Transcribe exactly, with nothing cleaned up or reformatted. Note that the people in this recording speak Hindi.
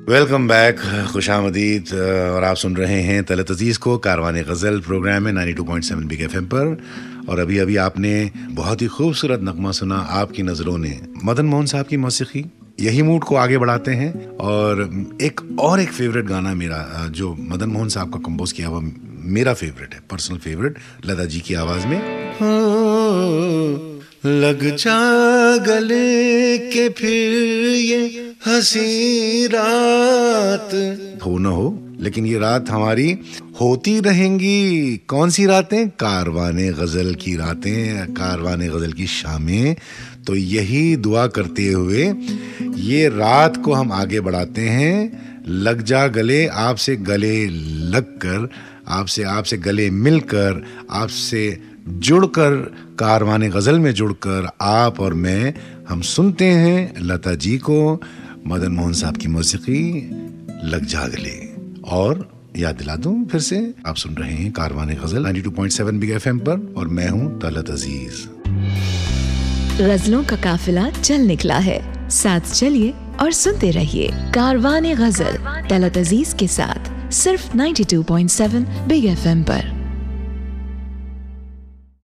Welcome back, खुशामदीद। और आप सुन रहे हैं तलत अजीज़ को कारवान गज़ल प्रोग्राम में ninety two point seven Big FM पर। और अभी अभी आपने बहुत ही खूबसूरत नगमा सुना, आपकी नज़रों ने। मदन मोहन साहब की मौसीकी यही मूड को आगे बढ़ाते हैं। और एक और एक फेवरेट गाना मेरा जो मदन मोहन साहब का कंपोज किया हुआ मेरा फेवरेट है, पर्सनल फेवरेट, लता जी की आवाज़ में। हो लग जा गले के फिर ये हंसी रात हो न हो, लेकिन ये रात हमारी होती रहेंगी। कौन सी रातें? कारवाने गज़ल की रातें, कारवाने गज़ल की शामें। तो यही दुआ करते हुए ये रात को हम आगे बढ़ाते हैं। लग जा गले, आपसे गले लग कर, आपसे आपसे गले मिलकर, आपसे जुड़कर, कारवाने गज़ल में जुड़कर आप और मैं हम सुनते हैं लता जी को, मदन मोहन साहब की मौसीकी लग जा गले। और याद दिला दूं फिर से, आप सुन रहे हैं Karvaane Ghazal ninety two point seven Big FM पर और मैं हूं तलत अजीज। गज़लों का काफिला चल निकला है, साथ चलिए और सुनते रहिए कारवाने गज़ल तलत अजीज के साथ, सिर्फ ninety two point seven Big FM पर।